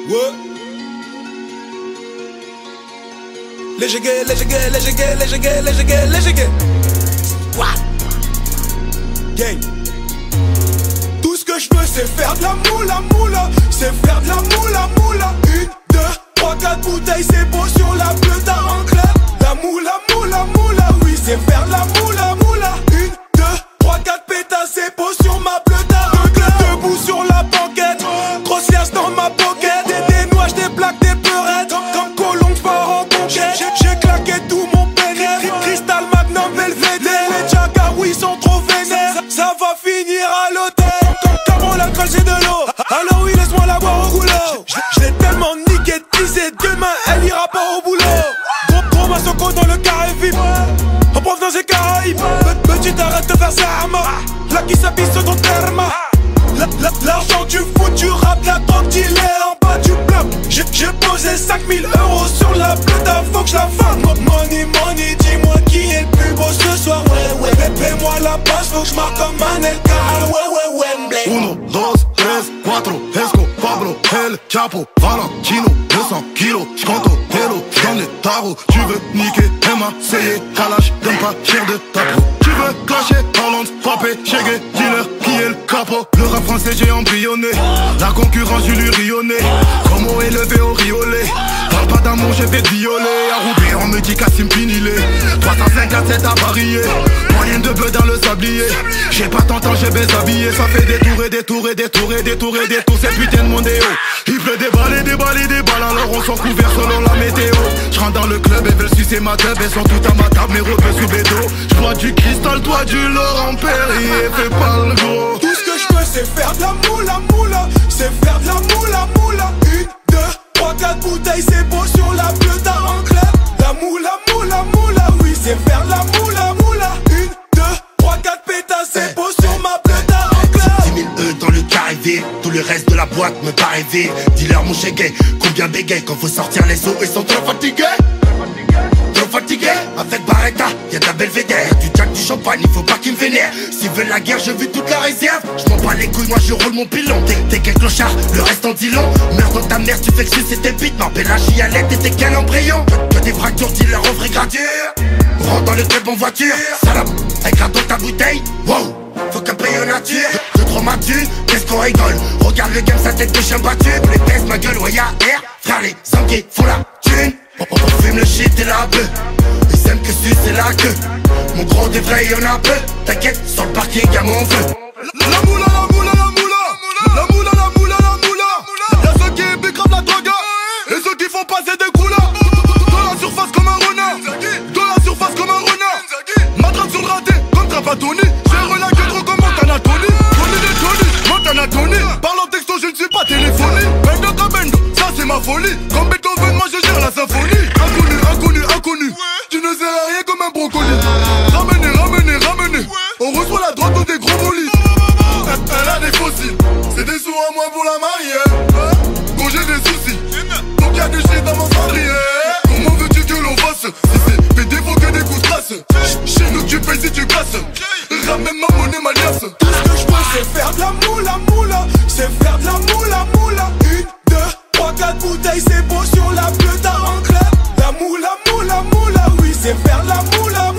Ouais. Léger gay, léger gay, léger gay, léger gay, léger gay, léger gay. What? Gang. Tout ce que je veux c'est faire de la moula moula. C'est faire de la moula moula. 1, 2, 3, 4 bouteilles, c'est beau sur la bleue d'un en club. La moula moula moula, oui c'est faire de la moula moula. 1, 2, 3, 4 pétasses, c'est beau sur ma bleue d'un en club. Debout sur la banquette, grosse liasse dans ma pocket. Des noix, des plaques, des peurettes. Comme Colombe, j'pars en conquête. J'ai claqué tout mon pénètre. Cristal, Magnum, Belvedere. Les Jagas, oui, sont trop vénères. Ça va finir à l'hôtel. Comme l'alcool, c'est de l'eau. Alors oui, laisse-moi la boire au goulot. J'l'ai tellement niqué, disais demain, elle ira pas au boulot. Gros massoko dans le carré vip. En provenance des Caraïbes. Petit, arrête de faire ça à mort. Là qui s'habille sur ton terme. L'argent du foot, tu rap, la drogue, il est en bas du bloc. J'ai posé 5000 € sur la bleue, faut que je la fasse. Money, money, dis-moi qui est le plus beau ce soir. Ouais, ouais, paie-moi la passe, faut que je marque comme un LK. Ouais, Wembley. 1, 2, 3, 4, Esco, Pablo, El Chapo, Valentino, 200 kilos, j'compte au vélo, j'donne les tarots. Tu veux niquer, Emma, Seye, Kalash, donne pas cher de ta peau. Tu veux clasher, Hollande, frapper, Chegué, dealer, qui est le capot. Le rap français j'ai embryonné, la concurrence du lui rionné. Comment élevé au riolet, parle pas d'amour j'ai fait violer. À Roubaix on me dit Kassim Pinilé, 305 à 7 à parier. Moyen de bœuf dans le sablier, j'ai pas tant temps j'ai habillé. Ça fait des tours et des tours et des tours et des tours et des tours. C'est putain de mondéo, il pleut des balles et des balles et des balles. Alors on s'en couvert selon la météo. J'rentre dans le club et veulent sucer ma teub. Elles sont toutes à ma table, mes repères sous bédo. J'bois du cristal, toi du Laurent Perrier. Fais pas le gros. Tout ce que je veux c'est faire de la moula moula. C'est faire de la moula moula. 1, 2, 3, 4 bouteilles, c'est beau sur la bleue d'un en club. La moula moula moula, oui c'est faire de la moula moula. 1, 2, 3, 4 pétasses, c'est beau sur ma bleue d'un en club. 10 000 dans le carré vide, tout le reste de la boîte me paraît vide. Dis-leur mon chégué, combien bégaye quand faut sortir les os, ils sont trop fatigués. Trop fatigués, avec Barretta, y'a de la Belvedere, du Jack, du champagne, il faut pas qu'ils me vénèrent. S'ils veulent la guerre, je vis toute la réserve. Je m'en bats les couilles, moi je roule mon pilon. T'es qu'un clochard, le reste en dit long. Meurs dans ta mère, tu fais que sucer tes bites. M'en la chialette, t'es qu'un embryon. Que des fractures, dis-leur en vraie gradure. On rentre dans le club en voiture, salope, avec un dans ta bouteille. Wow, faut qu'un paye en nature. Je trop ma thune, qu'est-ce qu'on rigole. Regarde le game, sa tête de chien battu. On les baisse, ma gueule, ouais y'a air. Frère, les sangués font la thune. On fume le shit et la bœuf. Ils aiment que c'est la queue. Mon gros des vrais y'en a peu. T'inquiète, sur le parking y'a mon feu. La moula, la moula, la moula. La moula, la moula, la moula. Y'a ceux qui bécravent la drogue et ceux qui font passer des coulas. Dans la surface comme un renard. Dans la surface comme un renard. Matraque sur le raté comme Trapattoni. J'ai relagué trop comme Montana Tony. Tony des Tony, Montana Tony. Parle en texto, je ne suis pas téléphoné. Bendo comme Bendo, ça c'est ma folie. Comme Beethoven, moi je gère la symphonie. Inconnu, inconnu, inconnu. Tu ne sers à rien comme un brocoli. Ramenez, ramenez, ramenez. On reçoit la drogue dans des gros bolis. Elle a des fossiles. C'est des sous en moins pour la marier. Quand j'ai des soucis, donc y'a du shit dans mon cendrier. Comment veux-tu que l'on fasse? Si c'est pédé, faut que des coups traces. Chez nous tu payes si tu casses. Ramène ma monnaie, ma liasse. Tout ce que je veux c'est faire de la moula moula. C'est faire de la moula moula. 1, 2, 3, 4 bouteilles, c'est beau sur la bleue d'un en club. La moula moula moula, oui c'est faire de la moula